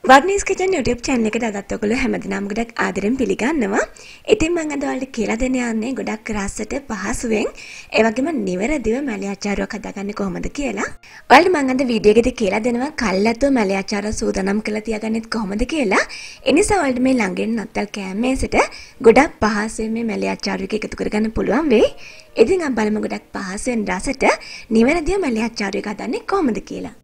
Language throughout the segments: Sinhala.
වර්ණීස් කිචන් YouTube channel එකට අදත් ඔයගොල්ලෝ හැමදෙනාම ගොඩක් ආදරෙන් පිළිගන්නවා. ඉතින් මම අද ඔයාලට කියලා දෙන්න යන්නේ ගොඩක් රසට පහසුවෙන් ඒ වගේම නිවැරදිව මැලි අචාරුවක් හදාගන්නේ කොහොමද කියලා. ඔයාලට මම අද වීඩියෝ එකේදී කියලා දෙනවා කල්ලාතෝ මැලි අචාරුව සූදානම් කරලා තියාගන්නෙත් කොහොමද කියලා. ඒ නිසා ඔයාලට මේ ළඟින් නත්තල් කෑමේසට ගොඩක් පහසුවෙන් මේ මැලි අචාරුවක එකතු කරගන්න පුළුවන් වෙයි. ඉතින් අපි බලමු ගොඩක් පහසුවෙන් රසට නිවැරදිව මැලි අචාරුවක් හදන්නේ කොහොමද කියලා.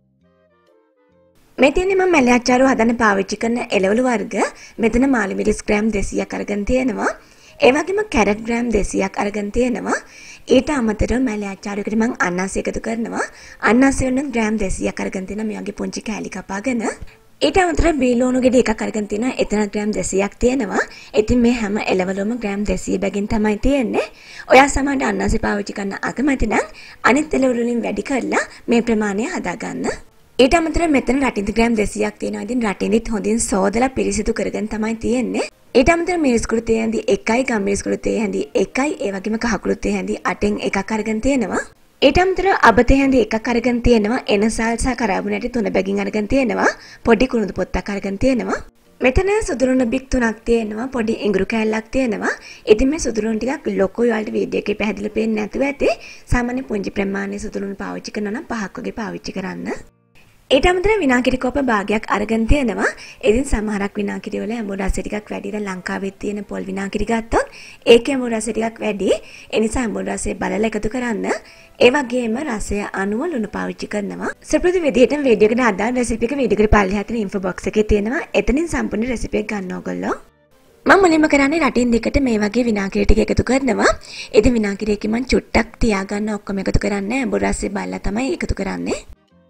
මේ තියෙන්නේ මම මැලි අචාරුව හදන්න පාවිච්චි කරන එළවලු වර්ග. මෙතන මාළු මිරිස් ග්‍රෑම් 200ක් අරගෙන තියෙනවා. ඒ වගේම කැරට් ග්‍රෑම් 200ක් අරගෙන තියෙනවා. ඊට අමතරව මැලි අචාරුවකට මම අනාසය එකතු කරනවා. අනාසය වෙන ග්‍රෑම් 200ක් අරගෙන තියෙනවා. මේ වගේ පුංචි කෑලි කපාගෙන. ඊට අමතරව බීලෝණු ගෙඩි එකක් අරගෙන තියෙනවා. එතන ග්‍රෑම් 200ක් තියෙනවා. ඉතින් මේ හැම එළවලුම ග්‍රෑම් 200 බැගින් තමයි තියෙන්නේ. ඔයා සමහරට අනාසය පාවිච්චි කරන්න අකමැති නම් අනිත් එළවලු වලින් වැඩි කරලා මේ ප්‍රමාණය හදාගන්න. ඊට අමතරව මෙතන රටින්දි ග්‍රෑම් 200ක් තියෙනවා. ඉතින් රටින්දිත් හොඳින් සෝදලා පිරිසිදු කරගෙන තමයි තියෙන්නේ. ඊට අමතරව මිරිස් කුඩු තේ හැඳි 1යි, ගම් මිරිස් කුඩු තේ හැඳි 1යි, ඒ වගේම කහ කුඩු තේ හැඳි 8න් එකක් අරගෙන තියෙනවා. ඊට අමතරව අබ තේ හැඳි එකක් අරගෙන තියෙනවා. එනසල් සහ කරාබු නැටි 3 බැගින් අරගෙන තියෙනවා. පොඩි කුණුදු පොත්තක් අරගෙන තියෙනවා. මෙතන සුදුරුණු බික් 3ක් තියෙනවා. පොඩි ඉඟුරු කෑල්ලක් තියෙනවා. ඉතින් මේ සුදුරුණු ටිකක් ලොකුයි වලට වීඩියෝ එකේ පැහැදිලිව පේන්නේ නැතුව ඇති. සාමාන්‍ය පුංචි ප්‍රමාණයේ සුදුරුණු පාවිච්චි කරනවා නම් 5ක් වගේ පාවිච්චි කරන්න. ඊට අමතරව විනාගිරි කෝප භාගයක් අරගෙන තියෙනවා. ඉතින් සමහරක් විනාගිරි වල ඇඹුල් රසය ටිකක් වැඩිලා ලංකාවේ තියෙන පොල් විනාගිරි ගත්තොත් ඒකේ ඇඹුල් රසය ටිකක් වැඩි. ඒ නිසා ඇඹුල් රසය බලලා එකතු කරන්න. ඒ වගේම රසය අනුව ලුණු පාවිච්චි කරනවා. සුපුරුදු විදිහටම වීඩියෝ එකට අදාළ රෙසිපි එක වීඩියෝ එකට පල්ලෙහා තියෙන ඉන්ෆෝ බොක්ස් එකේ තියෙනවා. එතනින් සම්පූර්ණ රෙසිපි එක ගන්න ඕගොල්ලෝ. මම මුලින්ම කරන්නේ රටින් දෙකට මේ වගේ විනාගිරි ටික එකතු කරනවා. ඉතින් විනාගිරි එකේ මම චුට්ටක් තියාගන්න ඔක්කොම එකතු කරන්නේ ඇඹුල් රසය බලලා තමයි එකතු කරන්නේ.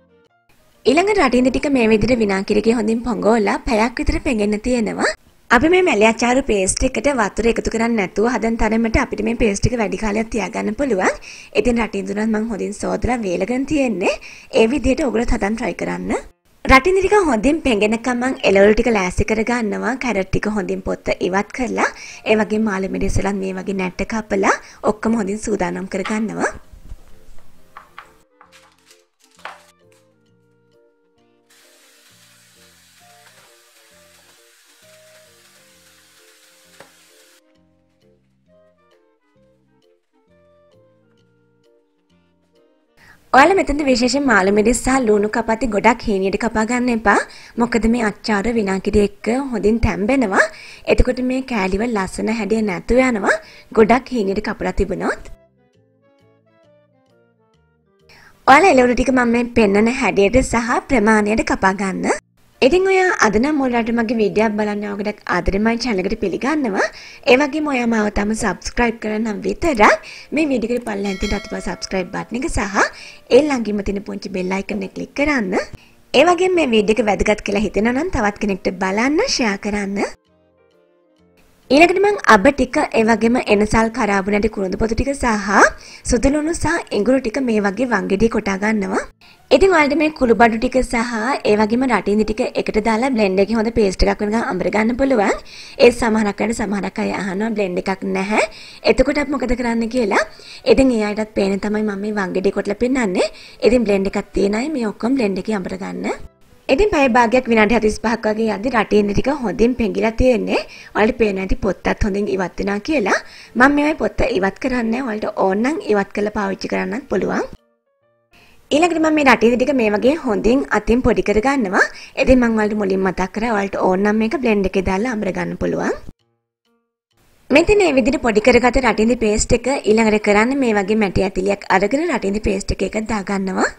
ඊළඟට රටින්දි ටික මේ විදිහට විනාගිරිකේ හොඳින් පොඟෝලා පැයක් විතර පෙඟෙන්න තියෙනවා. අපි මේ මැලි අචාරු පේස්ට් එකට වතුර එකතු කරන්නේ නැතුව හදන තරමට අපිට මේ පේස්ට් එක වැඩි කාලයක් තියාගන්න පුළුවන්. ඉතින් රටින්දුනත් මම හොඳින් සෝදලා වේලගෙන තියෙන්නේ. ඒ විදිහට ඔයගොල්ලෝ හදන්න try කරන්න. රටින්දි ටික හොඳින් පෙඟෙනකම් මම එළවලු ටික ලෑස්ති කරගන්නවා. කැරට් ටික හොඳින් පොත්ත ඉවත් කරලා ඒ වගේම මාළු මිරිසලත් මේ වගේ නැට්ට කපලා ඔක්කොම හොඳින් සූදානම් කරගන්නවා. ඔයාලා මෙතනදී විශේෂයෙන් මාළු මිරිස් සහ ලුණු කපති ගොඩක් හීනියට කපා ගන්න එපා. මොකද මේ අච්චාර විනාගිරි එක්ක හොඳින් තැම්බෙනවා. එතකොට මේ කෑලිවල ලස්සන හැඩය නැතු යනවා. ගොඩක් හීනියට කපලා තිබුණොත්. ඔයාලා එළවලු ටික මම මේ පෙන්නන හැඩයට සහ ප්‍රමාණයට කපා ගන්න. ඉතින් ඔයා අද නම් ඔයාලට මගේ වීඩියෝ එක බලන්න ඔයගොඩක් ආදරෙන් මගේ channel එකට පිළිගන්නවා. ඒ වගේම ඔයා මාව තම subscribe කරන්න විතරක් මේ වීඩියෝ එකේ පල්ලෙන් තියෙන අතපා subscribe button එක සහ ඒ ළඟින්ම තියෙන පුංචි bell icon එක click කරන්න. ඒ වගේම මේ වීඩියෝ එක වැදගත් කියලා හිතෙනවා නම් තවත් කෙනෙක්ට බලන්න share කරන්න. ඊළඟට මම අබ ටික ඒ වගේම එනසල් කරාබු නැටි කුරුඳු පොතු ටික සහ සුදු ලුණු සහ ඉඟුරු ටික මේ වගේ වංගෙඩිය කොටා ගන්නවා. ඉතින් ඔයාලට මේ කුළුබඩු ටික සහ ඒ වගේම රටින්දි ටික එකට දාලා බ්ලෙන්ඩ් එකේ හොඳ පේස්ට් එකක් වෙනකන් අඹර ගන්න පුළුවන්. ඒ සමහරක් අය අහනවා බ්ලෙන්ඩ් එකක් නැහැ. එතකොට අපි මොකද කරන්න කියලා. ඉතින් ඒ අයටත් පේන තමයි මම මේ වංගෙඩිය කොටලා පෙන්නන්නේ. ඉතින් බ්ලෙන්ඩ් එකක් තියෙන අය මේ ඔක්කොම බ්ලෙන්ඩ් එකේ අඹර ගන්න. ඉතින් පැය භාගයක් විනාඩි 45ක් වගේ යද්දි රටින්දි ටික හොඳින් පෙඟිලා තියෙන්නේ. ඔයාලට පේන ඇති පොත්තත් හොඳින් ඉවත් වෙනවා කියලා. මම මේ පොත්ත ඉවත් කරන්නේ ඔයාලට ඕන නම් ඉවත් කරලා පාවිච්චි කරන්නත් පුළුවන්. ඊළඟට මම මේ රටින්දි ටික මේ වගේ හොඳින් අතින් පොඩි කර ගන්නවා. ඉතින් මම ඔයාලට මුලින් මතක් කරා ඔයාලට ඕන නම් මේක බ්ලෙන්ඩ් එකේ දාලා අඹර ගන්න පුළුවන්. මෙතන මේ විදිහට පොඩි කරගත්ත රටින්දි පේස්ට් එක ඊළඟට කරන්නේ මේ වගේ මැටි ඇතිලියක් අරගෙන රටින්දි පේස්ට් එක දා ගන්නවා.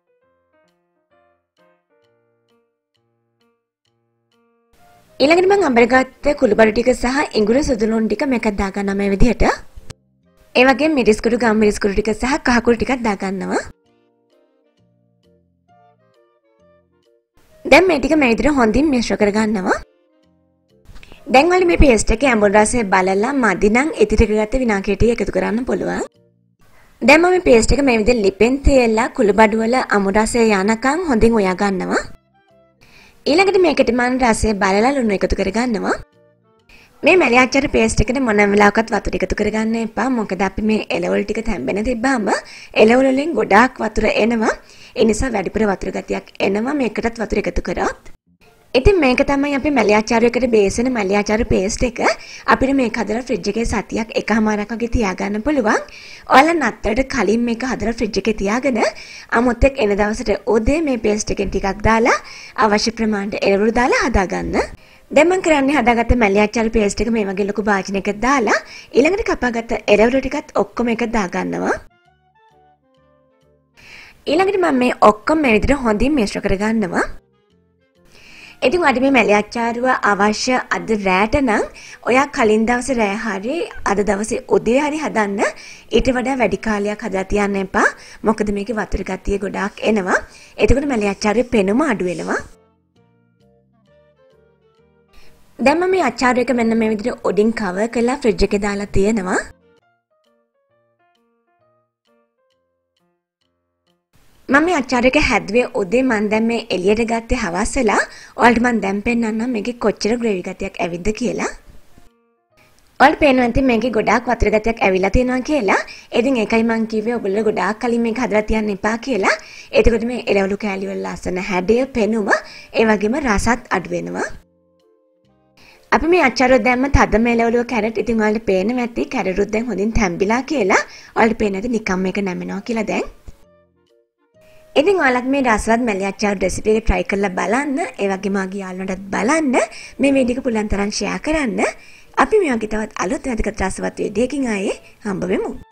ඊළඟට මම අඹරගත්ත කුළුබඩු ටික සහ ඉඟුරු සුදු ලුණු ටික මේක දා ගන්නවා මේ විදිහට. ඒ වගේම මිරිස් කුඩු ගම් මිරිස් කුඩු ටික සහ කහ කුඩු ටිකක් දා ගන්නවා. දැන් මේ ටික මේ විදිහට හොඳින් මිශ්‍ර කරගන්නවා. දැන් ඔයාලා මේ පේස්ට් එකේ ඇඹුල් රසය බලලා මදි නම් ඉතිරි කරගත්ත විනාගිරි ටික එකතු කරන්න පුළුවන්. දැන් මම මේ පේස්ට් එක මේ විදිහට ලිපෙන් තියලා කුළුබඩු වල අමුඩු රසය යනකම් හොඳින් උයා ගන්නවා. ඊළඟට මේකට මම රසය බලලා ලුණු එකතු කරගන්නවා. මේ මැලි අච්චර පේස්ට් එකට මොනම වෙලාවකත් වතුර එකතු කරගන්න එපා. මොකද අපි මේ එළවලු ටික තැම්බෙන තිබ්බාම එළවලු වලින් ගොඩාක් වතුර එනවා. ඒ නිසා වැඩිපුර වතුර ගතියක් එනවා මේකටත් වතුර එකතු කරොත්. ඉතින් මේක තමයි අපි මැලි ආචාර්යයකට බේස් වෙන මැලි ආචාර්ය පේස්ට් එක. අපිට මේක හදලා ෆ්‍රිජ් එකේ සතියක් එකමාරක් වගේ තියාගන්න පුළුවන්. ඔයාලා නත්තරට කලින් මේක හදලා ෆ්‍රිජ් එකේ තියාගෙන අමුත්තෙක් එන දවසට උදේ මේ පේස්ට් එකෙන් ටිකක් දාලා අවශ්‍ය ප්‍රමාණයට එළවලු දාලා හදාගන්න. දැන් මම කරන්නේ හදාගත්ත මැලි ආචාර්ය පේස්ට් එක මේ වගේ ලොකු භාජනයකට දාලා ඊළඟට කපාගත්ත එළවලු ටිකත් ඔක්කොම එක දාගන්නවා. ඊළඟට මම මේ ඔක්කොම මේ විදිහට හොඳින් මිශ්‍ර කරගන්නවා. ඉතින් ඔයාලට මේ මැලි අච්චාරුව අවශ්‍ය අද රෑට නම් ඔයා කලින් දවසේ රෑ හරි අද දවසේ උදේ හරි හදන්න. ඊට වඩා වැඩි කාලයක් හදලා තියන්න එපා. මොකද මේකේ වතුර ගතිය ගොඩාක් එනවා. එතකොට මැලි අච්චාරුවේ පෙනුම අඩු වෙනවා. දැන් මම මේ අච්චාරු එක මෙන්න මේ විදිහට උඩින් කවර් කරලා ෆ්‍රිජ් එකේ දාලා තියෙනවා. මම මේ අච්චාරු එක හැදුවේ උදේ මම දැන් මේ එළියට ගත්තේ හවස් වෙලා. ඔයාලට මම දැන් පෙන්නන්නම් මේකේ කොච්චර ග්‍රේවි ගතියක් ඇවිද්ද කියලා. ඔයාලට පේනවා ඉතින් මේකේ ගොඩාක් වතුර ගතියක් ඇවිල්ලා තියෙනවා කියලා. ඉතින් ඒකයි මම කිව්වේ ඔයගොල්ලෝ ගොඩාක් කලින් මේක හදලා තියන්න එපා කියලා. එතකොට මේ එළවලු කෑලි වල ලස්සන හැඩය, පෙනුම, ඒ වගේම රසත් අඩු වෙනවා. අපි මේ අච්චාරුව දැම්ම තද මෙලවලුව කැරට්. ඉතින් ඔයාලට පේනවා ඇති කැරටුත් දැන් හොඳින් තැම්බිලා කියලා. ඔයාලට පේන්නේ නැති නිකම් මේක නැමෙනවා කියලා දැන්. ඉතින් ඔයාලත් මේ රසවත් මැලි අච්චාරු රෙසිපි එක try කරලා බලන්න. ඒ වගේම ආගේ යාළුවන්ටත් බලන්න. මේ වීඩියෝ එක පුළුවන් තරම් share කරන්න. අපි මේ වගේ තවත් අලුත් වැදගත් රසවත් වීඩියෝ එකකින් ආයේ හම්බ වෙමු.